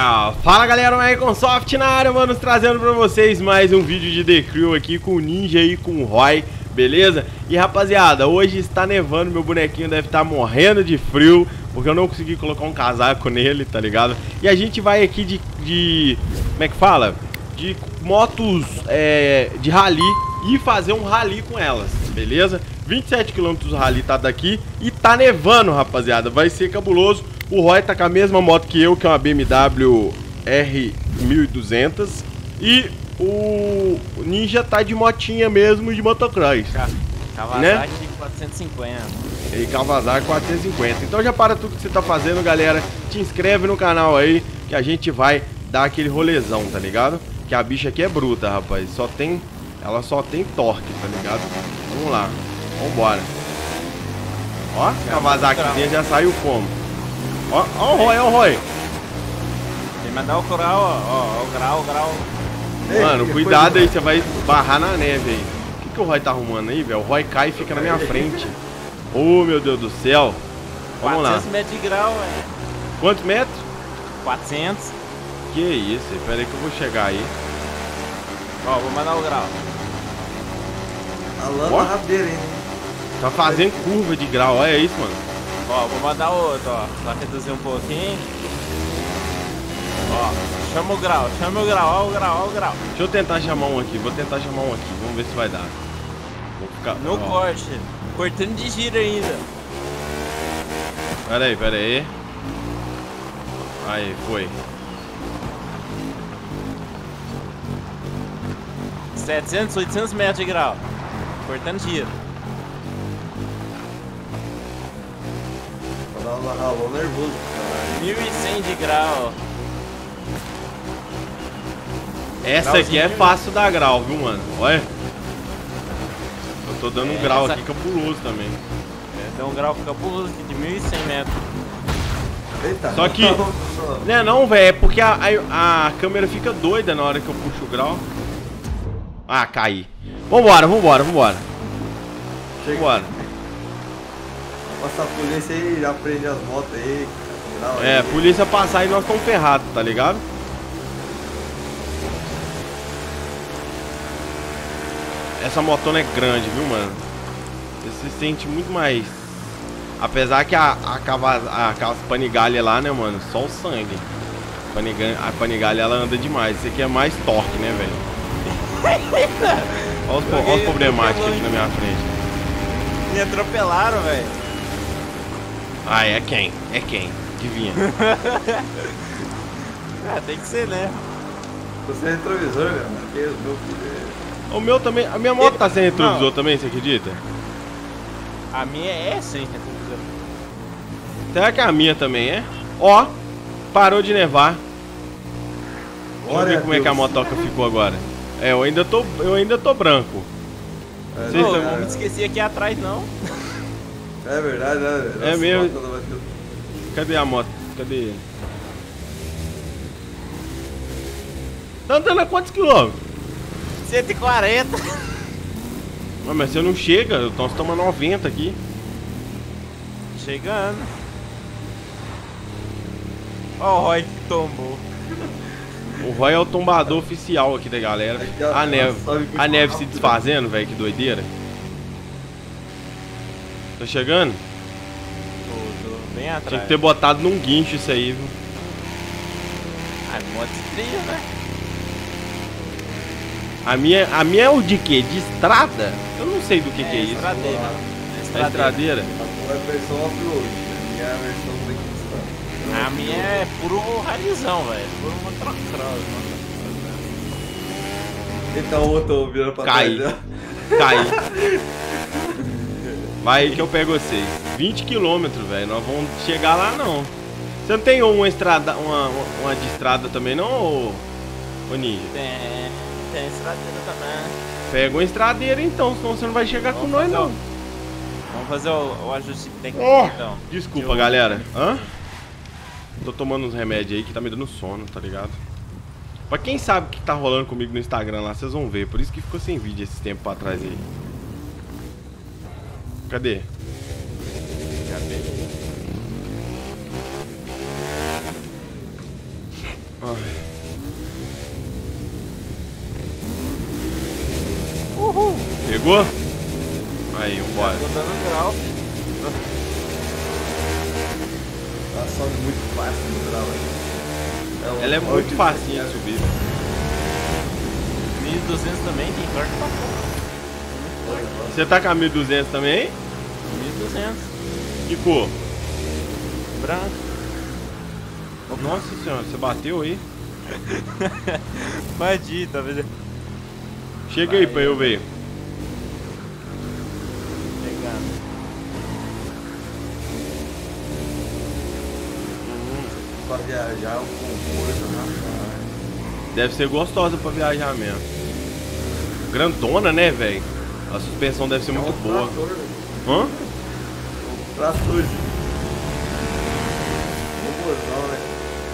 Fala galera, o Microsoft na área, mano, trazendo pra vocês mais um vídeo de The Crew aqui com o Ninja e com o Roy, beleza? E rapaziada, hoje está nevando, meu bonequinho deve estar morrendo de frio, porque eu não consegui colocar um casaco nele, tá ligado? E a gente vai aqui de como é que fala? De motos de rally e fazer um rally com elas, beleza? 27 km o rally tá daqui e tá nevando, rapaziada, vai ser cabuloso. O Roy tá com a mesma moto que eu, que é uma BMW R1200. E o Ninja tá de motinha mesmo, de motocross, Kawasaki, né? 450. E Kawasaki 450. Então já para tudo que você tá fazendo, galera. Te inscreve no canal aí, que a gente vai dar aquele rolezão, tá ligado? Que a bicha aqui é bruta, rapaz. Ela só tem torque, tá ligado? Vamos lá, vambora. Ó, Kawasakizinha já saiu como? Ó o Roy, ó o Roy. Tem que mandar o grau, ó, o grau. Mano, cuidado aí, você vai barrar na neve aí. O que o Roy tá arrumando aí, velho? O Roy cai e fica na minha frente. Oh, meu Deus do céu. Vamos lá. 400 metros de grau, Quantos metros? 400. Que isso, pera aí que eu vou chegar aí. Ó, vou mandar o grau. A lama rabeira, hein? Tá fazendo curva de grau, olha isso, mano. Ó, vou mandar outro, ó. Só reduzir um pouquinho. Ó, chama o grau, ó o grau. Deixa eu tentar chamar um aqui, vou tentar chamar um aqui. Vamos ver se vai dar. Vou ficar... No corte. Cortando de giro ainda. Pera aí. Aí, foi. 700, 800 metros de grau. Cortando giro. Ralou nervoso. 1100 de grau. Essa aqui é fácil dar grau, viu, mano? Olha. Eu tô dando um grau essa... aqui cabuloso também. Tem um grau cabuloso aqui de 1100 metros. Eita, Só que... Não, velho, é porque a câmera fica doida na hora que eu puxo o grau. Ah, caí. Vambora. Chega. Vambora. Passa a polícia aí, já prende as motos aí. É, polícia passar e nós estamos ferrados, tá ligado? Essa motona é grande, viu, mano? Você se sente muito mais... Apesar que aquelas Panigale lá, né, mano? Só o sangue. A Panigale, ela anda demais. Isso aqui é mais torque, né, velho? Olha os problemáticos aqui na minha frente. Me atropelaram, velho. Ah, é quem? Adivinha. Tem que ser, né? Você é retrovisor, cara. Aqui é o meu filho. O meu também. A minha moto tá sem retrovisor também, você acredita? A minha é sem retrovisor. Será que a minha também é? Ó, parou de nevar. Vamos ver como é que a motoca ficou agora. É, eu ainda tô branco. Não me esqueci aqui atrás, não. É verdade, né? É mesmo. Cadê a moto? Cadê? Tá andando a quantos quilômetros? 140. Mas você não chega, nós estamos a 90 aqui. Chegando. Ó o Roy que tombou. O Roy é o tombador oficial aqui da galera. A neve se desfazendo, velho, que doideira. Tá chegando? Tô bem atrás. Tinha que ter botado num guincho isso aí, viu? Ah, moto trilha, né? A minha é o de quê? De estrada? Eu não sei do que é isso. Estradeira. É estradeira? A versão off-road. A minha é a versão da A minha é puro ralizão, velho. Puro motocross. Eita, o outro virando pra trás. Cai. Vai aí que eu pego vocês. 20 km, velho. Nós vamos chegar lá, não. Você não tem uma estrada, uma de estrada também, não, ô Ninja? Tem estradeira também. Pega uma estradeira então, senão você não vai chegar com nós, não. Vamos fazer o ajuste técnico, então. Desculpa, galera. Hã? Tô tomando uns remédios aí que tá me dando sono, tá ligado? Pra quem sabe o que tá rolando comigo no Instagram lá, vocês vão ver. Por isso que ficou sem vídeo esse tempo pra trás aí. Cadê? Uhul. Pegou? Aí, vambora. Tô dando grau. Ela sobe muito fácil no grau aí. Ela é muito facinha de subir. 1200 também, tem torque pra pouco. Você tá com a 1200 também? 1200. Que cor? Branco. Nossa senhora, você bateu aí? Bati, tá vendo? Chega aí pra eu ver. Pegando. Pra viajar, o conforto, né? Deve ser gostosa pra viajar mesmo. Grandona, né, velho? A suspensão deve ser muito boa. Hã? Trator de... Robôzão, né?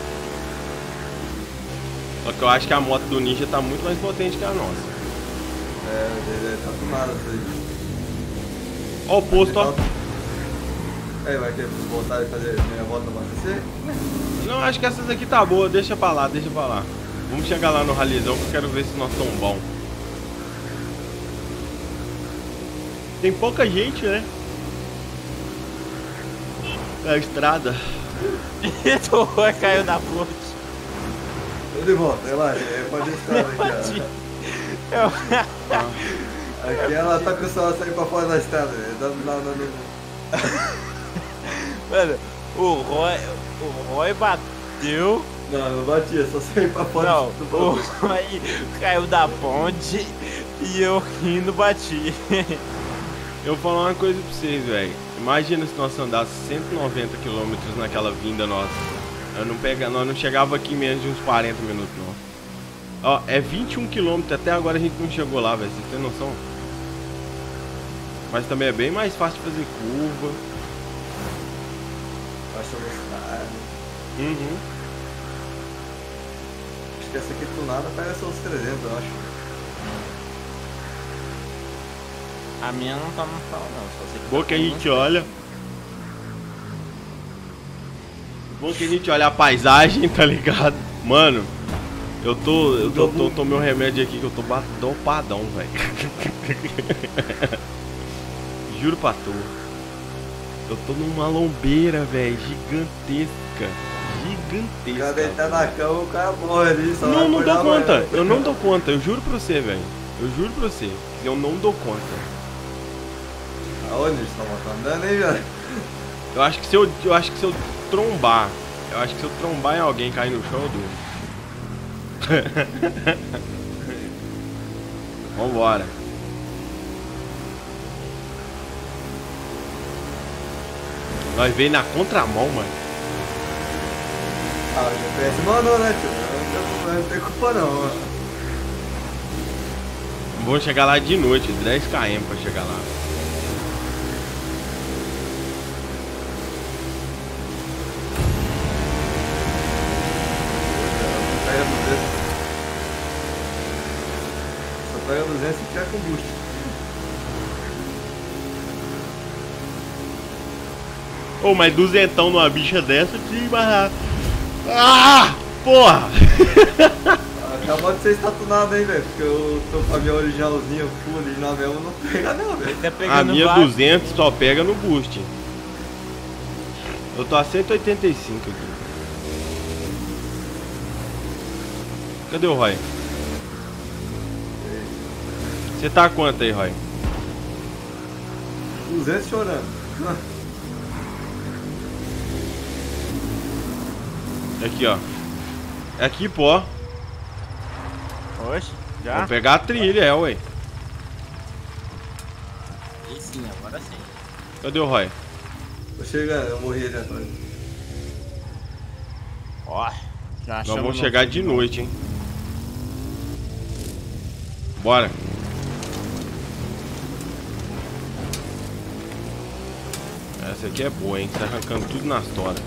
Só que eu acho que a moto do Ninja tá muito mais potente que a nossa. É, tá tomado isso aí. Ó o posto, ó. Aí, vai querer voltar e fazer meia volta pra acontecer? Não, acho que essas aqui tá boa. Deixa pra lá, deixa pra lá. Vamos chegar lá no ralizão que eu quero ver se nós tão bom. Tem pouca gente, né? Na estrada. Caiu na ponte. Tô de volta, relaxa, pode estar aqui, ó. Aqui ela tá com o celular saindo pra fora da estrada, Mano, o Roy bateu. Não batia, só saiu pra fora. Não, o Roy caiu da ponte e eu rindo bati. Eu vou falar uma coisa pra vocês, velho. Imagina se nós andássemos 190 km naquela vinda nossa. Nós não chegava aqui em menos de uns 40 minutos, não. Ó, é 21 km, até agora a gente não chegou lá, velho. Vocês têm noção? Mas também é bem mais fácil de fazer curva. Baixa velocidade. Uhum. Acho que essa aqui tunada pega seus 300, eu acho. A minha não tá no sal, não. Só sei que Bom que a gente olha. Bom que a gente olha a paisagem, tá ligado? Mano, eu tô meu remédio aqui que eu tô dopadão, velho. Juro pra tu. Eu tô numa lombeira, velho, gigantesca. O cara deitar na cama, o cara morre ali. Só não, não dou conta. Eu não dou conta, eu juro pra você, velho. Eu juro pra você. Eu não dou conta. Aonde eles estão andando, hein, velho? Eu acho que se eu trombar, em alguém e cair no chão, eu durmo. Vambora. Nós veio na contramão, mano. Ah, o GPS mandou, né, tio? Não tem culpa não, mano. Vamos chegar lá de noite, 10 km pra chegar lá. Só pega 200 se tiver combustível. Ô, mas duzentão numa bicha dessa de barrar. Ah! Porra! Acabou de ser estatunado aí, velho. Porque eu tô com a minha originalzinha full original mesmo, não pega não, velho. A minha 200 só pega no boost. Eu tô a 185 aqui. Cadê o Roy? Você tá a quanto aí, Roy? 200 chorando. Aqui, ó. É aqui, pô. Oxe, já? Vou pegar a trilha, ué. E sim, agora sim. Cadê o Roy? Tô chegando, eu morri ali atrás. Ó, já Nós vamos chegar de noite, hein. Bora. Essa aqui é boa, hein. Tá arrancando tudo nas toras.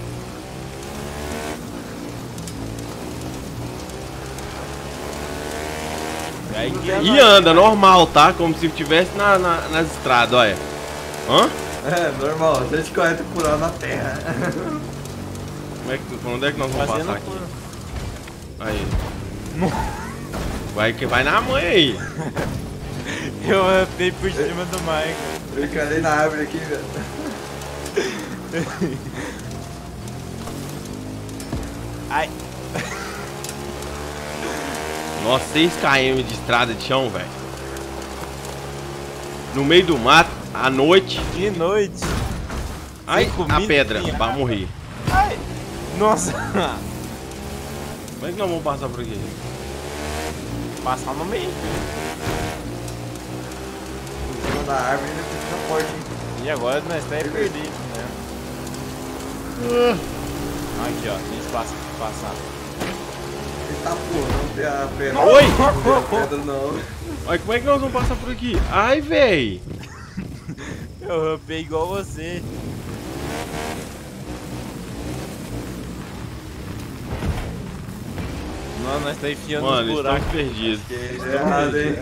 E anda normal, tá? Como se estivesse nas estradas, olha. Hã? É, normal, a gente corre por lá na terra. Onde é que nós vamos passar aqui? Aí. Vai na mãe aí. Eu andei por cima do Michael. Eu encarei na árvore aqui, velho. Ai. Nossa, 6 km de estrada de chão, velho. No meio do mato, à noite. De noite. Ai, comida, a pedra, sem vai água. morrer. Ai. Nossa. Como é que nós vamos passar por aqui? Passar no meio. Em cima da árvore ainda precisa forte, hein? E agora nós estamos perdidos, né? Aqui, ó. Tem espaço pra passar. Eita porra, não tem a pedra. Oi! Não tem a pedra não. Olha, como é que nós vamos passar por aqui? Ai, véi! Eu rampei igual você. Não, nós estamos enfiando Mano, nos buracos. estamos perdidos. Que errado, hein?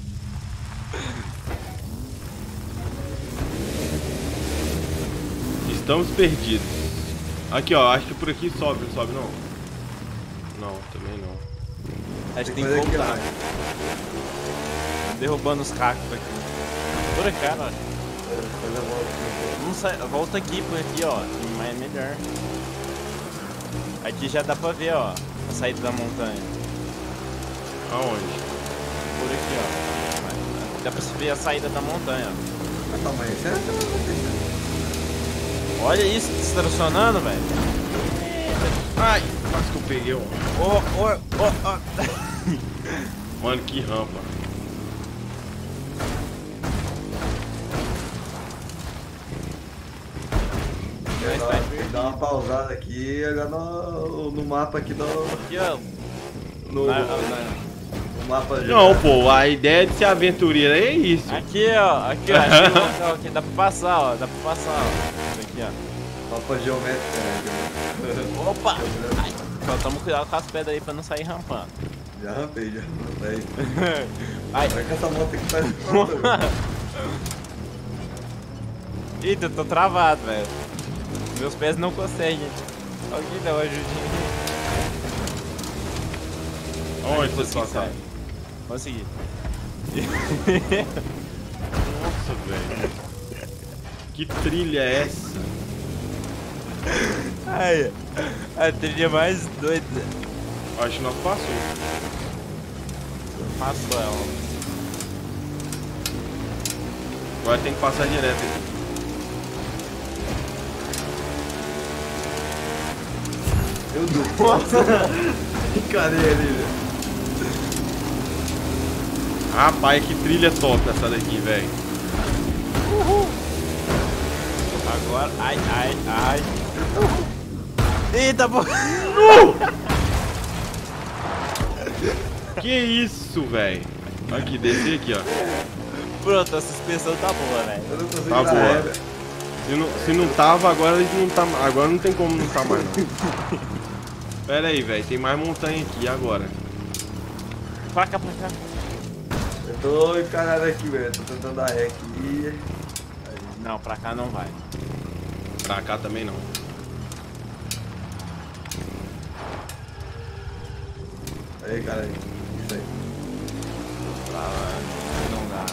Estamos perdidos. Aqui, ó, acho que por aqui sobe, não sobe não? Não, também não. Acho que tem fazer que aqui, voltar. ó. Derrubando os cacos aqui. Por cá, ó. Depois eu volto. Não sai, volta aqui, por aqui, ó. Mas é melhor. Aqui já dá pra ver, ó. A saída da montanha. Aonde? Por aqui, ó. Dá pra se ver a saída da montanha, ó. Mas tá amanhecendo? Olha isso, se estacionando, velho. Ai, quase que eu peguei um. Ó. Mano, que rampa. Dá uma pausada aqui, olhar no mapa aqui do. Aqui, ó. No mapa de. Não, pô, a ideia de ser aventureiro é isso. Aqui, ó. Aqui, ó. Achei o local aqui. Dá pra passar, ó. Dá pra passar, ó. Isso aqui, ó. Mapa geométrico. Opa! Ai, só toma cuidado com as pedras aí pra não sair rampando. Já rampei, já. Aí. Ai. Vai que essa moto aqui faz. Eita, eu tô travado, velho. Meus pés não conseguem. Alguém dá uma ajudinha. Onde você passar? Consegui. Nossa, velho. Que trilha é essa? Ai, a trilha mais doida. Acho que nós passou. Passou ela. Agora tem que passar direto aqui. Meu Deus. Nossa. Encarei ali, velho. Rapaz, que trilha top essa daqui, velho. Agora, ai. Eita, pô. Que isso, velho? Aqui, descer aqui, ó. Pronto, a suspensão tá boa, velho. Eu não consigo Tá dar boa. ré, velho. Se não tava, agora não tá. Agora não tem como não tá mais, não. Pera aí, velho. Tem mais montanha aqui agora. Pra cá. Eu tô encarado aqui, velho. Tô tentando dar ré aqui. Não, pra cá não vai. Pra cá também não. Aí, cara. Isso aí. Pra lá, não dá.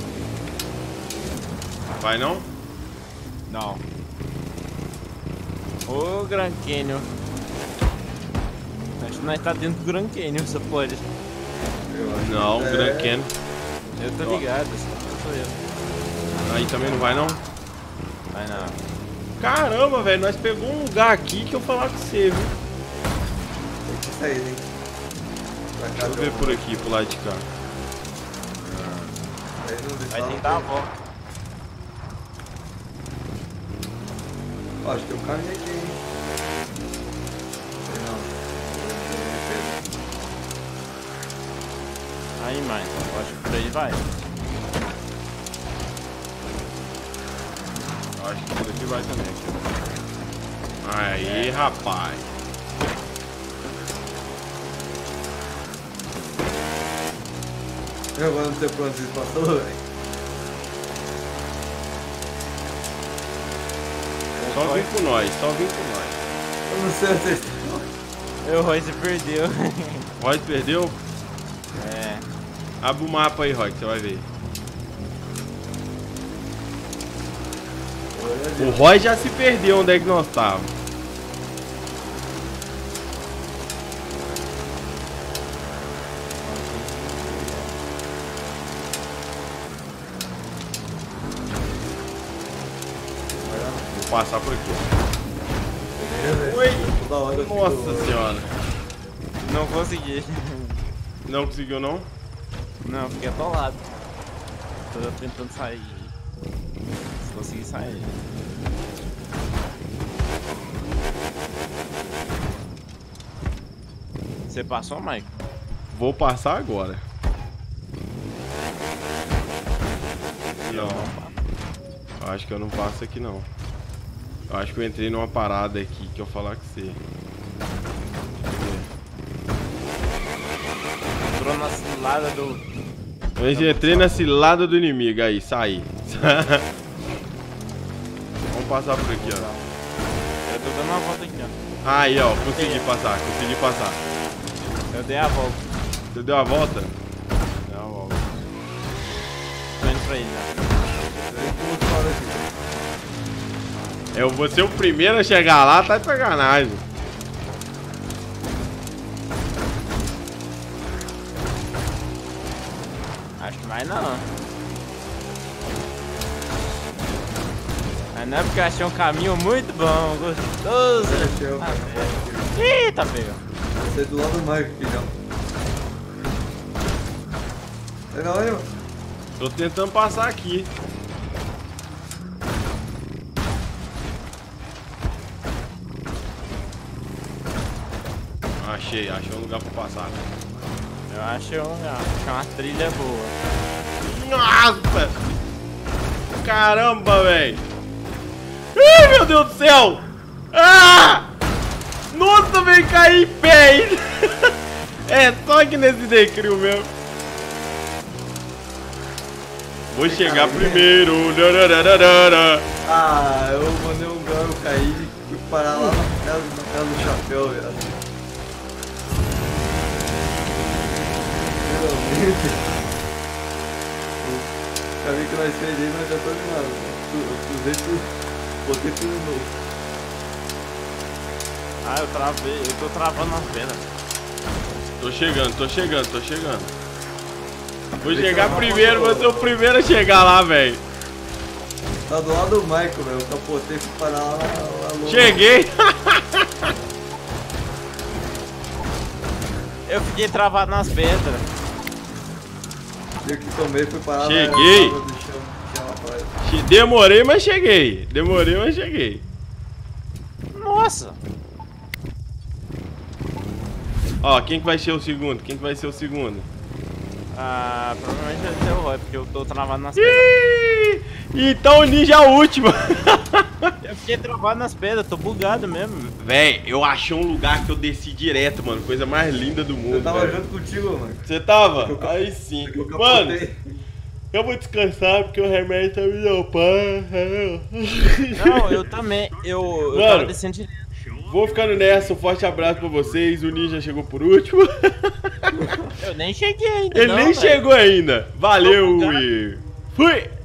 Vai não? Não. Ô, Grand Canyon. Acho que nós tá dentro do Grand Canyon, você pode. Eu acho Não, que Grand Canyon. Eu tô ligado, esse sou eu. Aí também não vai não? Vai não. Caramba, velho. Nós pegou um lugar aqui que eu falar com você, viu? Tem que sair, hein? Pra cá, Deixa eu ver por aqui, pro lado de cá. Aí não deixa Vai lá, tentar a não tem. volta. Ó, acho que tem um caminho aqui, hein? Sei não. Aí, mãe. Eu acho que por aí vai. Acho que por aqui vai também. Aí, rapaz. Eu agora não sei por onde vocês passou, velho. Só vem com nós, só vem com nós. Eu não sei onde vocês estão. O Roy se perdeu. Roy se perdeu? É. Abre o mapa aí, Roy, que você vai ver. O Roy já se perdeu onde é que nós estávamos. Vou passar por aqui. Oi! Nossa senhora. Não consegui. Não conseguiu não? Não, fiquei atolado. Tô tentando sair. Se conseguir sair. Você passou, Mike? Vou passar agora. Não. Eu acho que eu não passo aqui não. Eu acho que eu entrei numa parada aqui que eu falar com você. Entrou na cilada do... Eu entrei na cilada do inimigo, aí, saí. Vamos passar por aqui, ó. Eu tô dando uma volta aqui, ó. Aí, ó, consegui passar, consegui passar. Eu dei a volta. Você deu a volta? Deu a volta. Tô indo pra ele, né? Eu vou ser o primeiro a chegar lá, tá de sacanagem. Acho que vai não. Mas não é porque eu achei um caminho muito bom, gostoso. Eita, pega. Você é do lado do Mike, filhão. Legal aí, mano. Tô tentando passar aqui. Achei um lugar pra passar. Eu acho uma trilha boa. Nossa! Caramba, velho! Ai, meu Deus do céu! Ah! Nossa, velho, caí em pé, hein? É, só aqui nesse decrio mesmo. Vou chegar primeiro. Ah, eu mandei um gol, eu caí e fui parar lá na casa do chapéu, velho. O caminho que nós fez aí, nós já estamos lá. Botei tudo novo. Ah, eu travei, eu tô travando nas pedras. Tô chegando. Vou chegar primeiro, vou ser o primeiro a chegar lá, velho. Tá do lado do Michael, velho. Eu capotei e fui parar lá. Cheguei! Eu fiquei travado nas pedras. Eu que tomei, fui parar Cheguei. lá. Demorei, mas cheguei. Nossa! Ó, quem que vai ser o segundo? Ah, provavelmente vai ser o Roy, porque eu tô travado nas pedras. Então o Ninja é o último. Eu fiquei travado nas pedras, tô bugado mesmo. Véi, eu achei um lugar que eu desci direto, mano. Coisa mais linda do mundo. Eu tava véio. junto contigo, mano. Você tava? Aí sim. Mano, eu vou descansar porque o remédio tá me dopando. Não, eu também. Eu tava descendo direto. Vou ficando nessa. Um forte abraço pra vocês. O Ninja chegou por último. Eu nem cheguei ainda. Ele nem chegou ainda. Valeu e fui!